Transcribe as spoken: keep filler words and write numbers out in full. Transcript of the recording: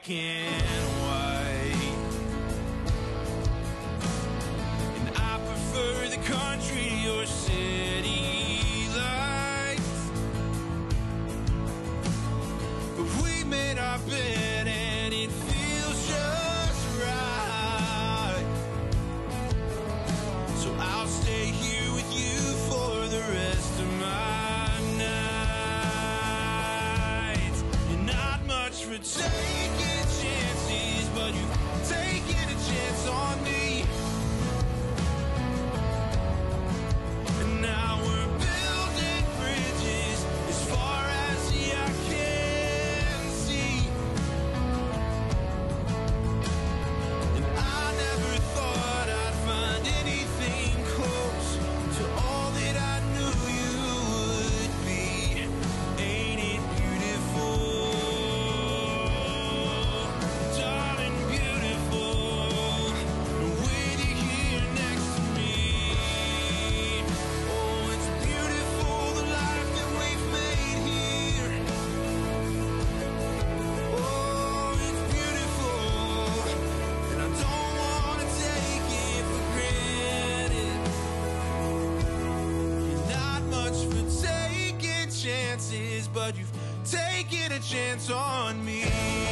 black and white. And I prefer the country or city lights. But we made our bed and it feels just right. So I'll stay here with you for the rest of my nights. You're not much for taking chances, but you've taken a chance on me. And now we're building bridges as far as the eye can see. And I never thought I'd find anything close to all that I knew you would be. Ain't it beautiful, darling, beautiful, with you here next to me. Oh, it's beautiful, the life that we've made here. Oh, it's beautiful, and I don't want to take it for granted. You're not much for taking chances, but you've taken a chance on me.